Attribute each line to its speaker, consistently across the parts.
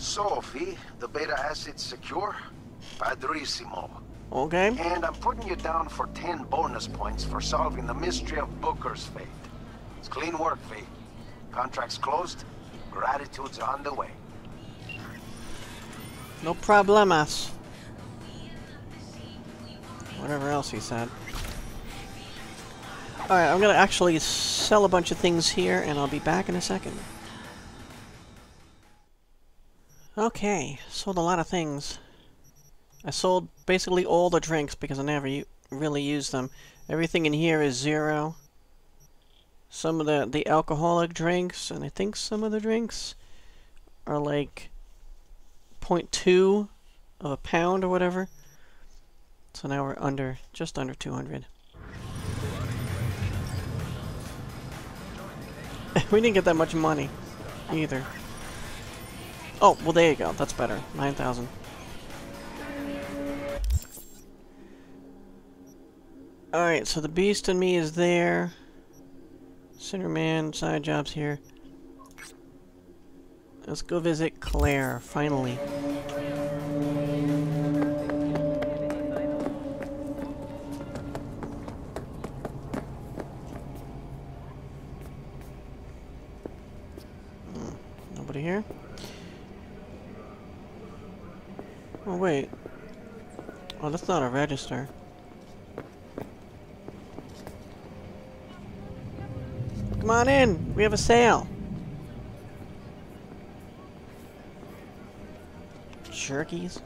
Speaker 1: Sophie, the beta asset's secure? Padrissimo.
Speaker 2: Okay.
Speaker 1: And I'm putting you down for 10 bonus points for solving the mystery of Booker's fate. It's clean work, V. Contract's closed. Gratitude's on the way.
Speaker 2: No problemas. Whatever else he said. Alright, I'm gonna actually sell a bunch of things here, and I'll be back in a second. Okay, sold a lot of things. I sold basically all the drinks because I never really used them. Everything in here is 0. Some of the alcoholic drinks, and I think some of the drinks are like 0.2 of a pound or whatever. So now we're just under 200. We didn't get that much money either. Oh, well there you go. That's better. 9,000. Alright, so the Beast and Me is there. Sinnerman, side jobs here. Let's go visit Claire, finally. Nobody here? Oh, wait. Oh, that's not a register. Come on in! We have a sale! Jerkies.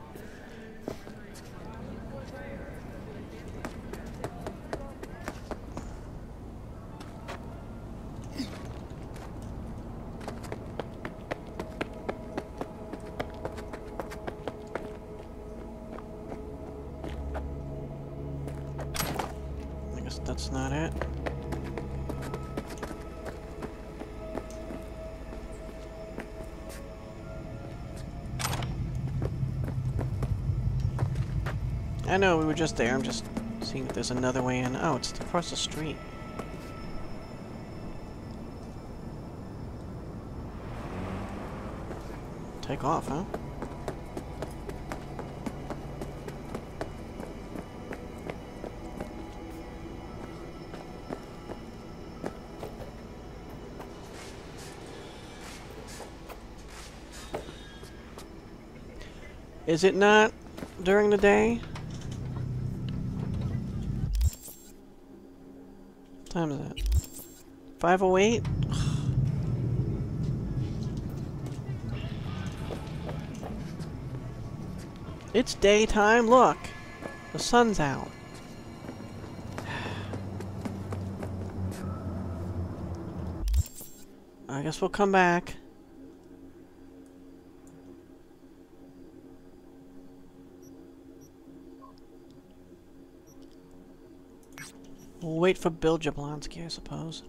Speaker 2: I guess that's not it. I know, we were just there. I'm just seeing if there's another way in. Oh, it's across the street. Take off, huh? Is it not during the day? What time is it? 5:08? It's daytime, look! The sun's out. I guess we'll come back. We'll wait for Bill Jablonski, I suppose.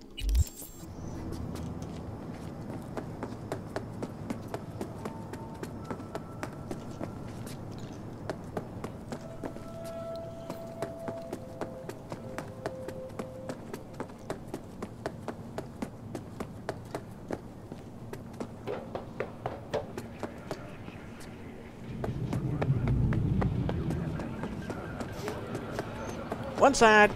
Speaker 2: One side!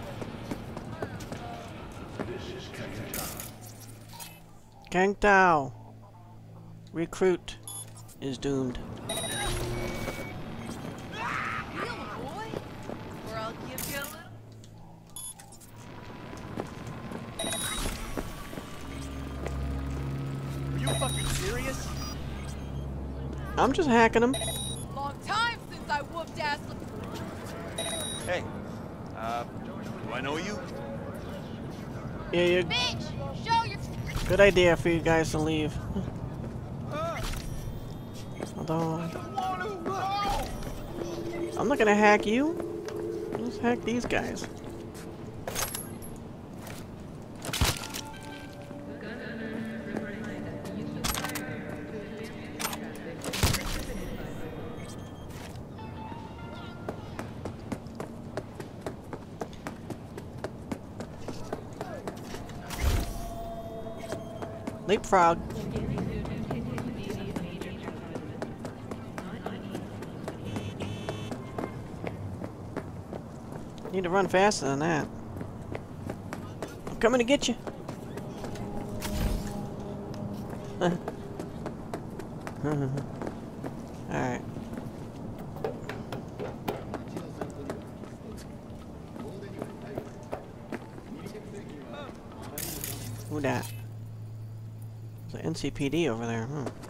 Speaker 2: Kang Tao. Recruit is doomed.
Speaker 3: Are you fucking serious?
Speaker 2: I'm just hacking him.
Speaker 4: Long time since I whooped ass.
Speaker 3: Hey, do I know you?
Speaker 2: Yeah, you.
Speaker 4: Bitch, show your.
Speaker 2: Good idea for you guys to leave. Although, I'm not gonna hack you. Let's hack these guys. Leapfrog. Need to run faster than that. I'm coming to get you. Alright. Who that? There's an NCPD over there,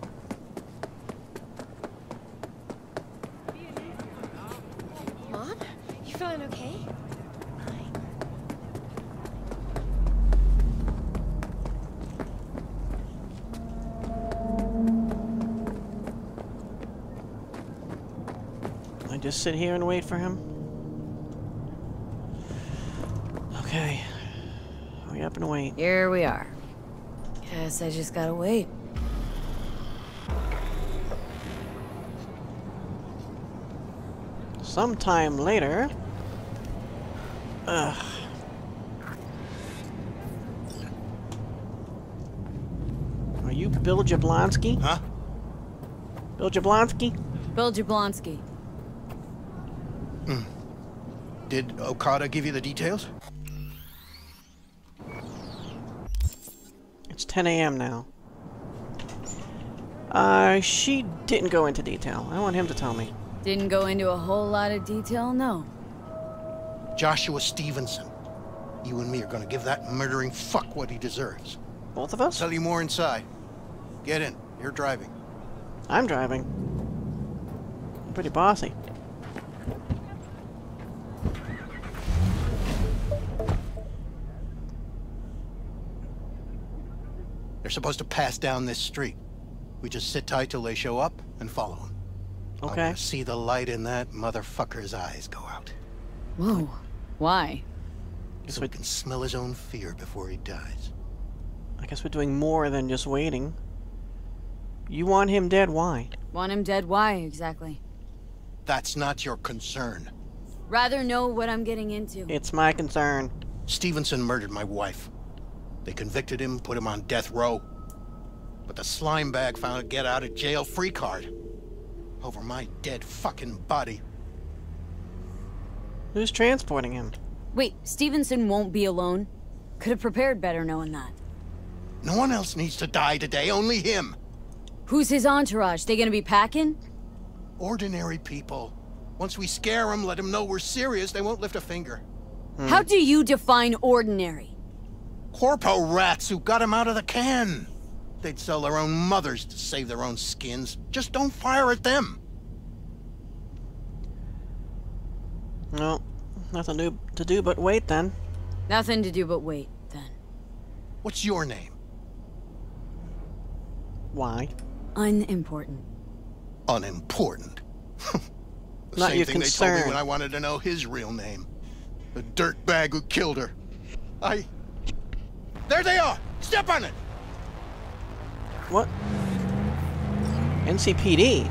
Speaker 5: Mom? You feeling okay?
Speaker 2: I just sit here and wait for him? Okay. Hurry up and wait.
Speaker 6: Here we are. Guess I just gotta wait.
Speaker 2: Sometime later. Ugh. Are you Bill Jablonski?
Speaker 7: Huh?
Speaker 2: Bill Jablonski?
Speaker 6: Bill Jablonski.
Speaker 7: Did Okada give you the details?
Speaker 2: It's 10 a.m. now. She didn't go into detail. I want him to tell me.
Speaker 6: Didn't go into a whole lot of detail, no.
Speaker 7: Joshua Stevenson. You and me are gonna give that murdering fuck what he deserves.
Speaker 2: Both of us?
Speaker 7: Tell you more inside. Get in. You're driving.
Speaker 2: I'm driving. I'm pretty bossy.
Speaker 7: They're supposed to pass down this street. We just sit tight till they show up and follow them.
Speaker 2: Okay.
Speaker 7: I wanna see the light in that motherfucker's eyes go out.
Speaker 6: Whoa. Why?
Speaker 2: Guess
Speaker 7: So we can smell his own fear before he dies.
Speaker 2: I guess we're doing more than just waiting. You want him dead? Why?
Speaker 6: Want him dead? Why, exactly?
Speaker 7: That's not your concern.
Speaker 6: Rather know what I'm getting into.
Speaker 2: It's my concern.
Speaker 7: Stevenson murdered my wife. They convicted him, put him on death row. But the slime bag found a get-out-of-jail-free card. Over my dead fucking body.
Speaker 2: Who's transporting him?
Speaker 6: Wait, Stevenson won't be alone? Could have prepared better knowing that.
Speaker 7: No one else needs to die today, only him.
Speaker 6: Who's his entourage? They gonna be packing?
Speaker 7: Ordinary people. Once we scare them, let them know we're serious, they won't lift a finger.
Speaker 6: How do you define ordinary?
Speaker 7: Corpo rats who got him out of the can. They'd sell their own mothers to save their own skins. Just don't fire at them.
Speaker 2: No, nothing to do but wait then.
Speaker 6: Nothing to do but wait, then.
Speaker 7: What's your name?
Speaker 2: Why?
Speaker 6: Unimportant.
Speaker 7: Unimportant. The
Speaker 2: Not
Speaker 7: same
Speaker 2: your
Speaker 7: thing they told
Speaker 2: concern.
Speaker 7: me when I wanted to know his real name. The dirtbag who killed her. There they are! Step on it!
Speaker 2: What? NCPD?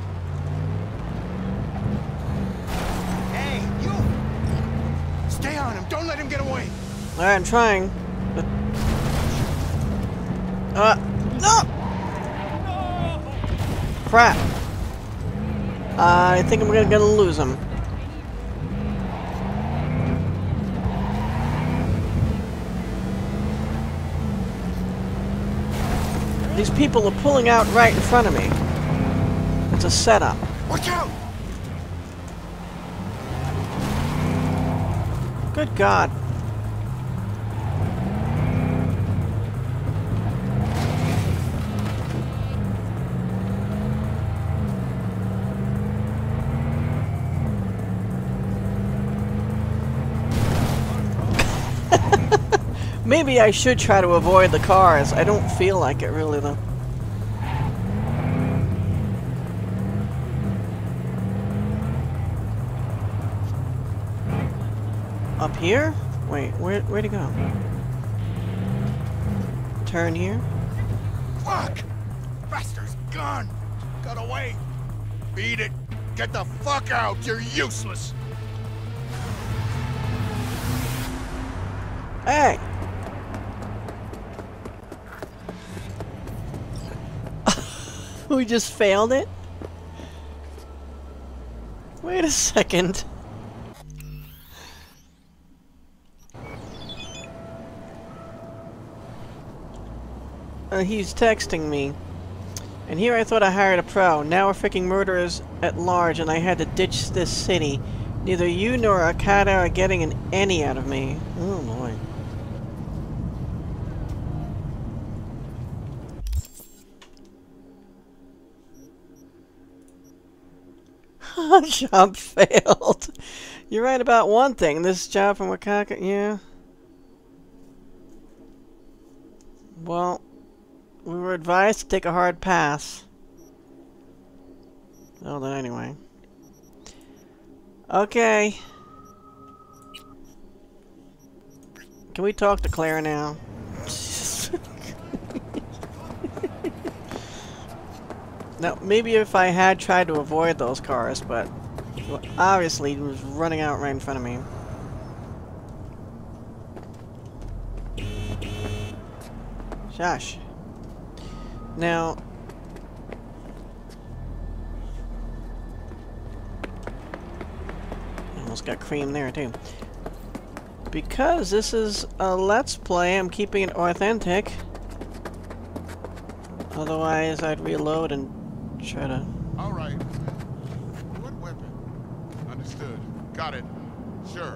Speaker 7: Hey, you! Stay on him! Don't let him get away!
Speaker 2: Alright, I'm trying. But... no! Crap. I think I'm gonna lose him. These people are pulling out right in front of me. It's a setup.
Speaker 7: Watch out!
Speaker 2: Good God. Maybe I should try to avoid the cars. I don't feel like it really though. Up here? Wait, where'd he go? Turn here?
Speaker 7: Fuck! Bastard's gone! Got away! Beat it! Get the fuck out! You're useless!
Speaker 2: Hey! We just failed it? Wait a second. he's texting me. And here I thought I hired a pro. Now we're freaking murderers at large and I had to ditch this city. Neither you nor Akata are getting an any out of me. Oh boy. Job failed. You're right about one thing. This job from Wakaka, yeah. Well, we were advised to take a hard pass. Well then anyway. Okay. Can we talk to Claire now? Now, maybe if I had tried to avoid those cars, but obviously it was running out right in front of me. Shush. Now... almost got cream there, too. Because this is a Let's Play, I'm keeping it authentic. Otherwise, I'd reload and try to...
Speaker 8: All right. What weapon? Understood. Got it. Sure.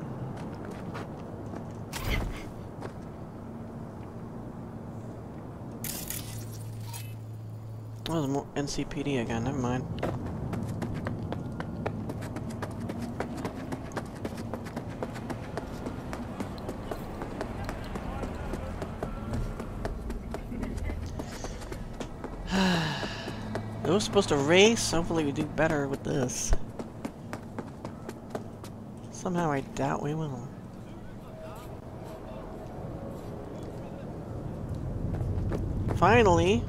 Speaker 2: Oh, there's more NCPD again. Never mind. It was supposed to race. Hopefully we do better with this. Somehow I doubt we will. Finally.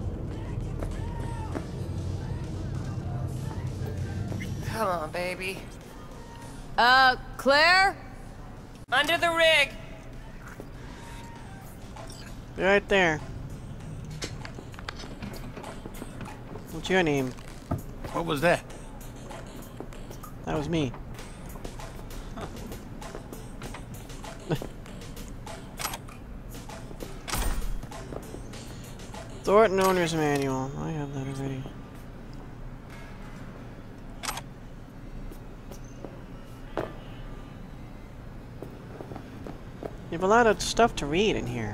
Speaker 9: Come on, baby.
Speaker 6: Claire?
Speaker 9: Under the rig.
Speaker 2: Right there. What's your name?
Speaker 7: What was that?
Speaker 2: That was me. Thornton Owner's Manual. I have that already. You have a lot of stuff to read in here.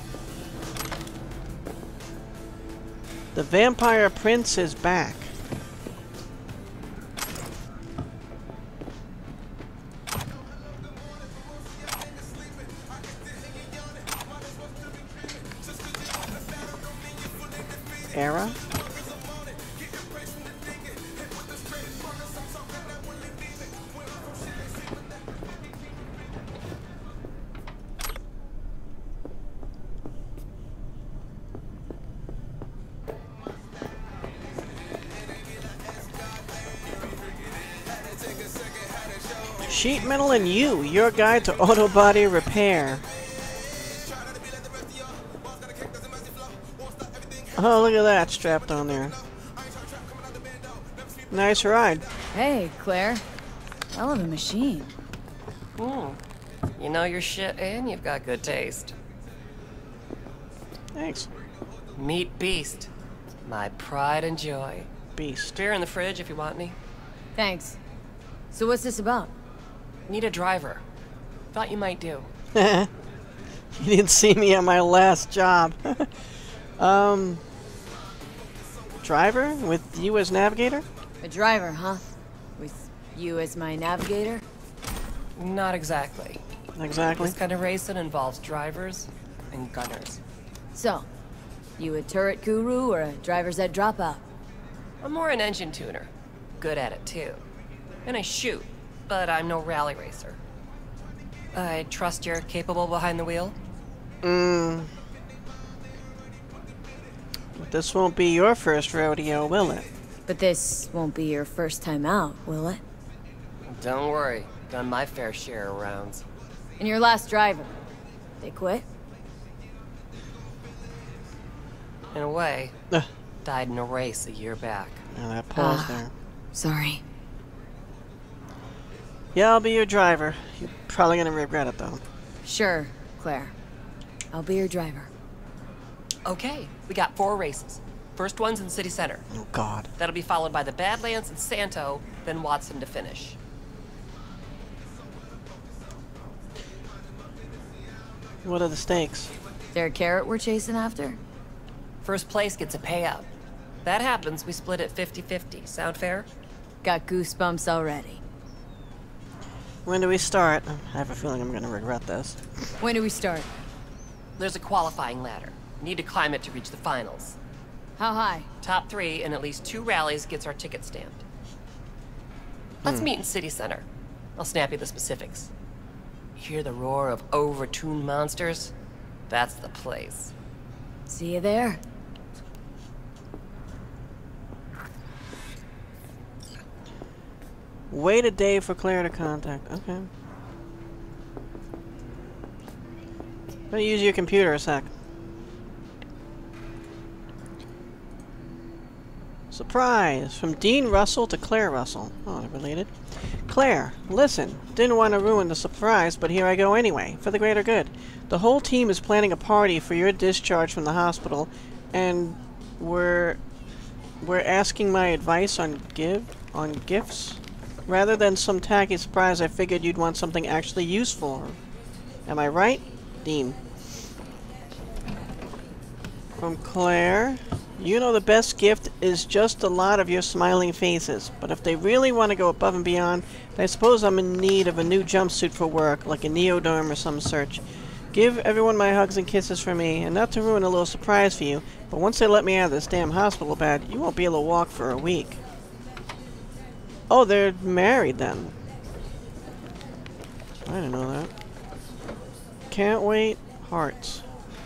Speaker 2: The Vampire Prince is back. Era? Sheet Metal and You, your guide to auto body repair. Oh, look at that strapped on there. Nice ride.
Speaker 6: Hey, Claire. Hell of a machine.
Speaker 9: You know your shit and you've got good taste.
Speaker 2: Thanks.
Speaker 9: Meet Beast. My pride and joy.
Speaker 2: Beast.
Speaker 9: Beer in the fridge if you want any.
Speaker 6: Thanks. So what's this about?
Speaker 9: Need a driver. Thought you might do.
Speaker 2: You didn't see me at my last job. Driver? With you as navigator?
Speaker 6: A driver, huh? With you as my navigator?
Speaker 9: Not exactly.
Speaker 2: Exactly.
Speaker 9: This kind of racing involves drivers and gunners.
Speaker 6: So, you a turret guru or a driver's ed dropout?
Speaker 9: I'm more an engine tuner. Good at it too. And I shoot, but I'm no rally racer. I trust you're capable behind the wheel?
Speaker 2: This won't be your first rodeo, will it?
Speaker 6: But this won't be your first time out, will it?
Speaker 9: Don't worry. Done my fair share of rounds.
Speaker 6: And your last driver, they quit?
Speaker 9: In a way, died in a race a year back.
Speaker 2: Now that pause there.
Speaker 6: Sorry.
Speaker 2: Yeah, I'll be your driver. You're probably gonna regret it, though.
Speaker 6: Sure, Claire. I'll be your driver.
Speaker 9: Okay, we got 4 races. First one's in City Center.
Speaker 2: Oh, God.
Speaker 9: That'll be followed by the Badlands and Santo, then Watson to finish.
Speaker 2: What are the stakes?
Speaker 6: There a carrot we're chasing after?
Speaker 9: First place gets a payout. That happens, we split it 50-50. Sound fair?
Speaker 6: Got goosebumps already.
Speaker 2: When do we start? I have a feeling I'm gonna regret this.
Speaker 6: When do we start?
Speaker 9: There's a qualifying ladder. You need to climb it to reach the finals.
Speaker 6: How high?
Speaker 9: Top 3 in at least 2 rallies gets our ticket stamped. Let's meet in City Center. I'll snap you the specifics. Hear the roar of overtuned monsters? That's the place.
Speaker 6: See you there.
Speaker 2: Wait a day for Claire to contact. Okay. I'm gonna use your computer a sec. Surprise! From Dean Russell to Claire Russell. Oh, they're related. Claire, listen. Didn't want to ruin the surprise, but here I go anyway, for the greater good. The whole team is planning a party for your discharge from the hospital, and we're asking my advice on gifts? Rather than some tacky surprise, I figured you'd want something actually useful. Am I right? Dean. From Claire. You know the best gift is just a lot of your smiling faces, but if they really want to go above and beyond, I suppose I'm in need of a new jumpsuit for work, like a Neoderm or some such. Give everyone my hugs and kisses for me, and not to ruin a little surprise for you, but once they let me out of this damn hospital bed, you won't be able to walk for a week. Oh, they're married then. I didn't know that. Can't wait. Hearts.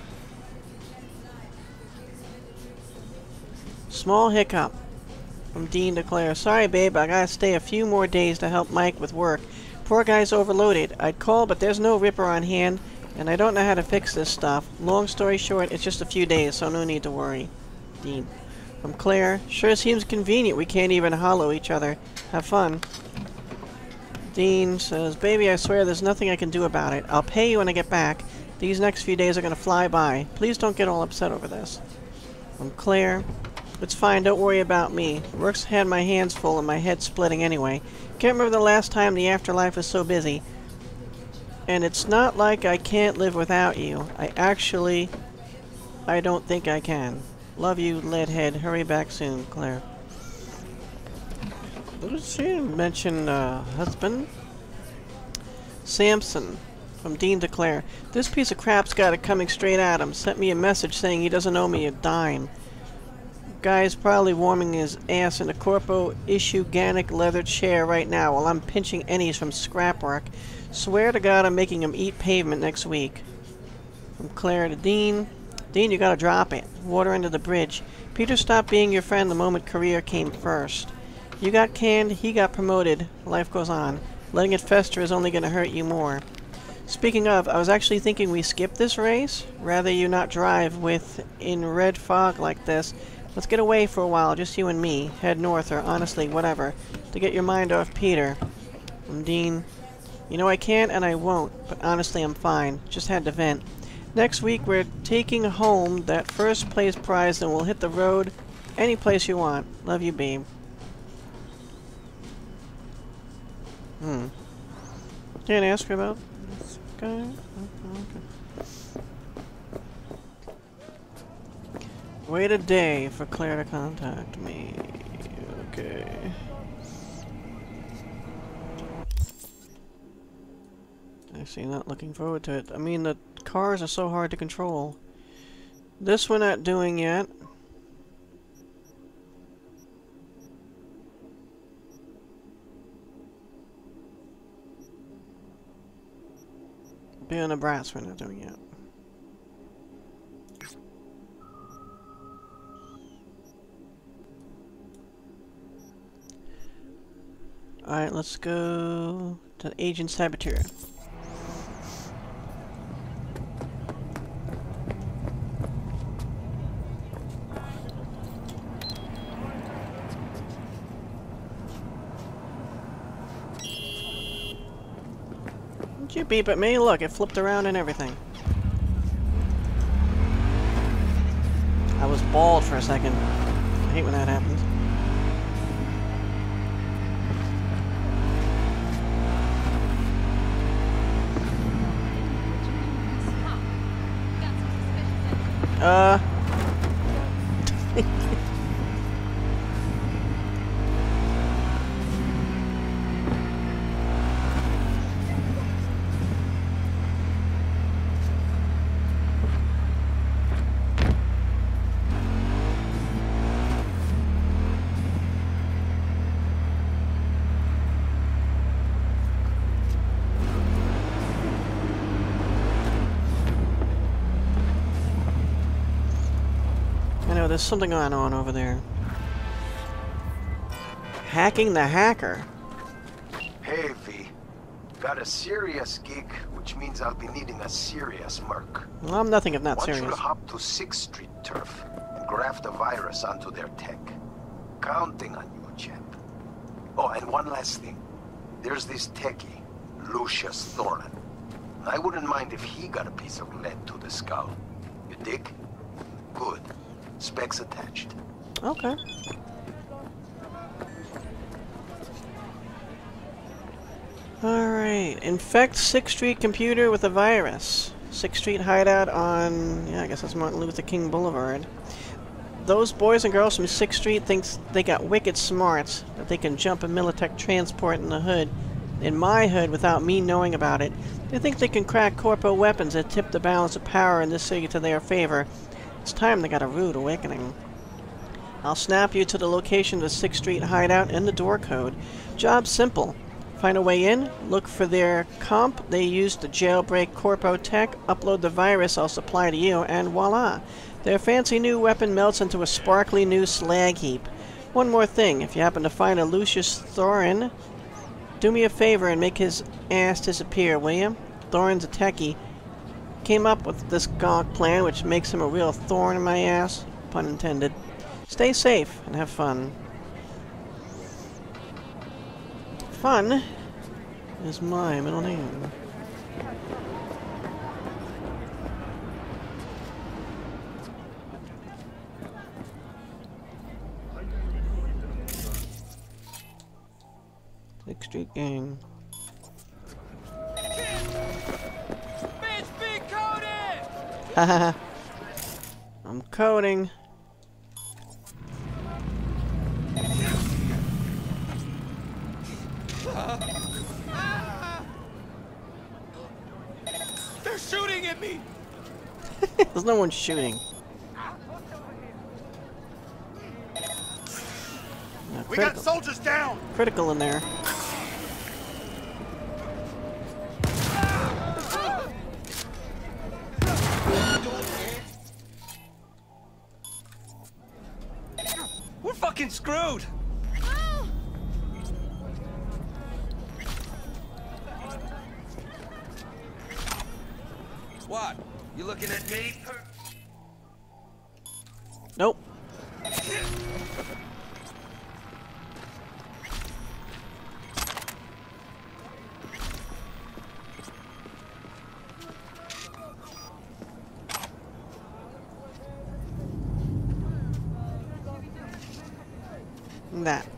Speaker 2: Small hiccup. From Dean to Claire. Sorry, babe, I gotta stay a few more days to help Mike with work. Poor guy's overloaded. I'd call, but there's no ripper on hand, and I don't know how to fix this stuff. Long story short, it's just a few days, so no need to worry. Dean. From Claire. Sure seems convenient we can't even hollow each other. Have fun. Dean says, baby, I swear there's nothing I can do about it. I'll pay you when I get back. These next few days are gonna fly by. Please don't get all upset over this. From Claire. It's fine, don't worry about me. Work's had my hands full and my head splitting anyway. Can't remember the last time the afterlife was so busy. And it's not like I can't live without you. I don't think I can. Love you, Leadhead. Hurry back soon, Claire. Did she mention husband? Samson. From Dean to Claire. This piece of crap's got it coming straight at him. Sent me a message saying he doesn't owe me a dime. Guy's probably warming his ass in a corpo issue Ganic leather chair right now while I'm pinching ennies from scrapwork. Swear to God I'm making him eat pavement next week. From Claire to Dean. Dean, you gotta drop it. Water under the bridge. Peter stopped being your friend the moment career came first. You got canned, he got promoted. Life goes on. Letting it fester is only gonna hurt you more. Speaking of, I was actually thinking we skip this race. Rather you not drive in red fog like this. Let's get away for a while, just you and me. Head north, or honestly, whatever. To get your mind off Peter. From Dean. You know I can't and I won't, but honestly I'm fine. Just had to vent. Next week we're taking home that first place prize and we'll hit the road any place you want. Love you, babe. Can't ask her about this guy? Oh, okay. Wait a day for Claire to contact me. Okay. Actually, not looking forward to it. I mean, the cars are so hard to control. This we're not doing yet. Being a brass we're not doing yet. Alright, let's go to Agent Saboteur. Did you beep at me? Look, it flipped around and everything. I was bald for a second. I hate when that happens. I know, there's something going on over there. Hacking the hacker.
Speaker 1: Hey, V. Got a serious gig, which means I'll be needing a serious merc.
Speaker 2: Well, I'm nothing if not
Speaker 1: Want
Speaker 2: serious.
Speaker 1: you to hop to 6th Street Turf and graft a virus onto their tech. Counting on you, champ. Oh, and one last thing. There's this techie, Lucius Thorin. I wouldn't mind if he got a piece of lead to the skull. You dig? Good. Specs attached.
Speaker 2: Okay. Alright. Infect 6th Street computer with a virus. 6th Street hideout on... yeah, I guess that's Martin Luther King Boulevard. Those boys and girls from 6th Street thinks they got wicked smarts, that they can jump a Militech transport in the hood, in my hood, without me knowing about it. They think they can crack corpo weapons that tip the balance of power in this city to their favor. It's time they got a rude awakening. I'll snap you to the location of the 6th Street hideout and the door code. Job simple. Find a way in, look for their comp, they use the jailbreak corpo tech, upload the virus I'll supply to you, and voila! Their fancy new weapon melts into a sparkly new slag heap. One more thing, if you happen to find a Lucius Thorin, do me a favor and make his ass disappear, will you? Thorin's a techie. Came up with this gonk plan, which makes him a real thorn in my ass. Pun intended. Stay safe and have fun. Fun is my middle name. Sixth Street Gang. Haha. I'm coding.
Speaker 3: They're shooting at me!
Speaker 2: There's no one shooting.
Speaker 3: We got soldiers down!
Speaker 2: Critical in there.
Speaker 3: We're fucking screwed! What? You looking at me?
Speaker 2: Nope. That.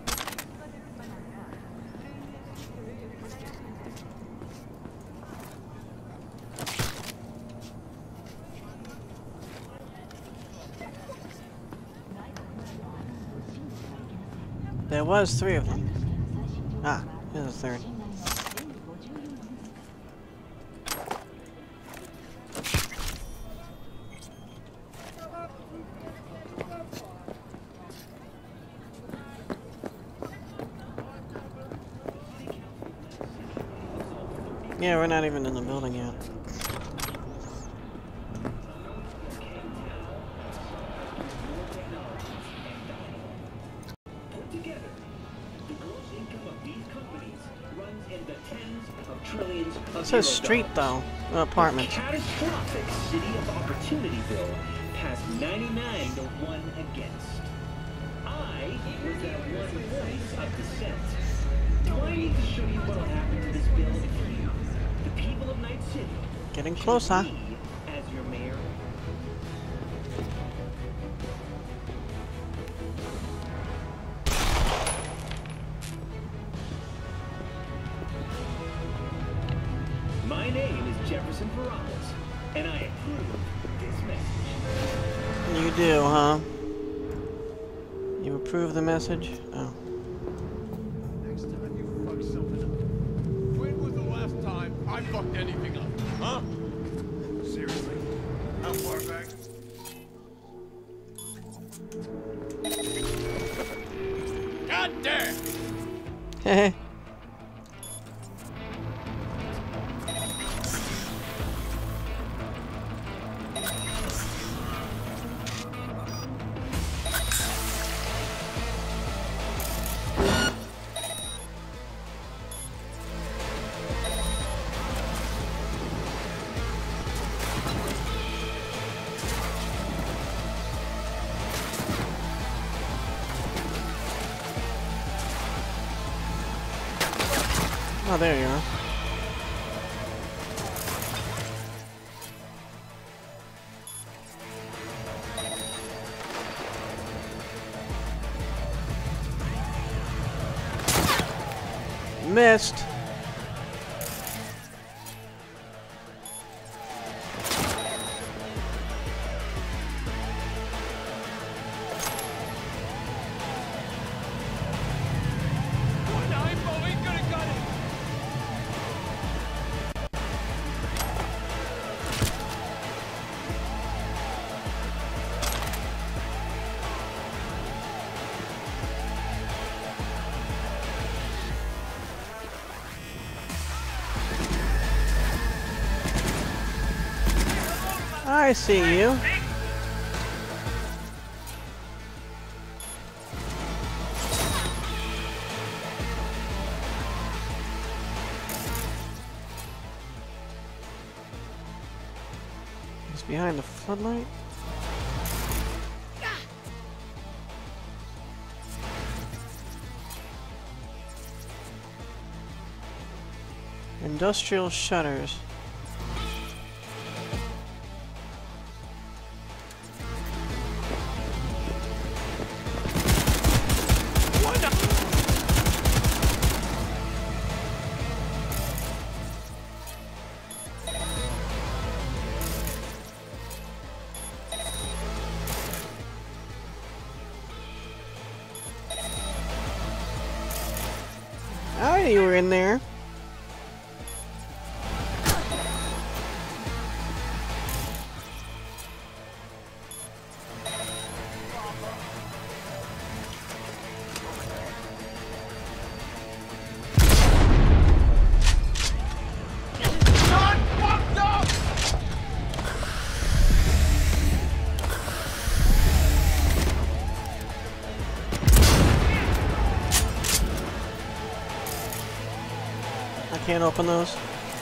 Speaker 2: There was 3 of them. Ah, here's a 3rd. Yeah, we're not even in the building yet. It says street though, no apartments.
Speaker 10: Catastrophic city of Opportunityville passed 99 to 1 against. I was that one voice of dissent. Do I need to show you what'll happen to this bill if you, the people of Night City,
Speaker 2: Getting close, huh?
Speaker 10: choose me as your mayor? Jefferson Parables, and I approve this message.
Speaker 2: You do, huh? You approve the message? Oh.
Speaker 3: Next time you fuck something up. When was the last time I fucked anything up? Huh? Seriously? How far back? God damn!
Speaker 2: Heh. Oh, there you are. Missed. I see you. He's behind the floodlight. Industrial shutters. Oh, you were in there. Can't open those.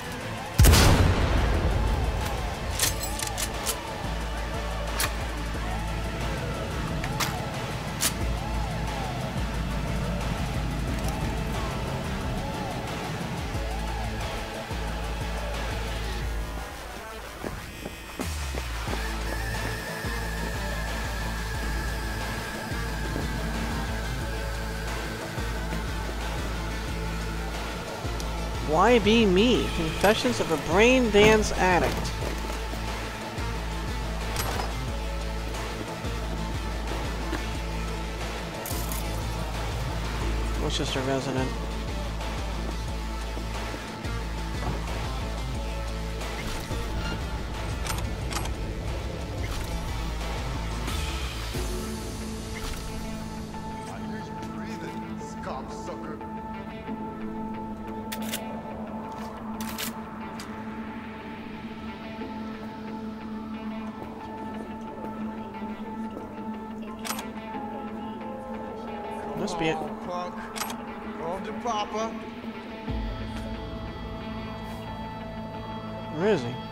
Speaker 2: Why be me? Confessions of a brain dance addict. Worcester resident. Must be it.
Speaker 3: Punk. Home to Papa.
Speaker 2: Where is he?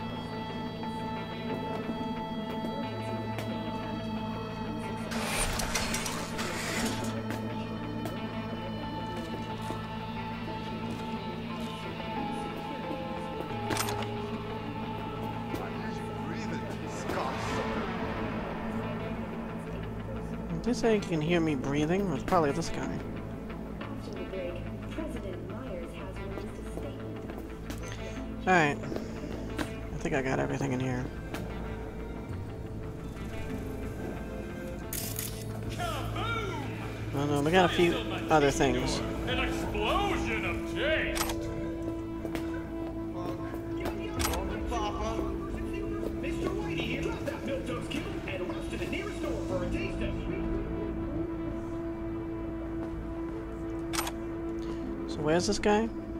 Speaker 2: Did you say you can hear me breathing? It's probably this guy. Alright. think I got everything in here. Oh no, we got a few other things.
Speaker 3: An explosion of taste!
Speaker 10: Mr. Whitey here. Drop that milk-toast cube and rush to the nearest store for a taste of sweet.
Speaker 2: So where's this guy?